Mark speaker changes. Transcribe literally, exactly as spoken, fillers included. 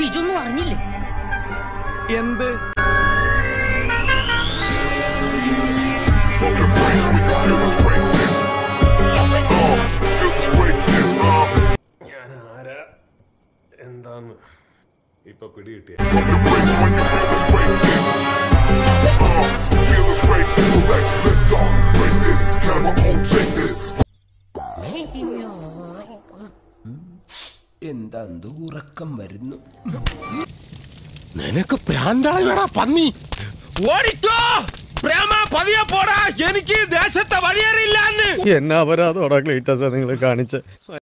Speaker 1: ഇതൊന്നും അറിഞ്ഞില്ലേ?
Speaker 2: എന്ത്?
Speaker 3: എന്താന്ന് ഇപ്പൊ പിടികിട്ടിയ
Speaker 4: എന്താ ഉറക്കം വരുന്നു?
Speaker 5: നിനക്ക് പ്രാന്തളവിടാ പന്നി. ഓടിക്കോ പ്രേമ, പതിയെ പോടാ, എനിക്ക് ദേശത്തെ വഴിയേറിയില്ല.
Speaker 6: എന്നാ അപരാധോടാ ക്ലീറ്റസ് നിങ്ങൾ കാണിച്ച.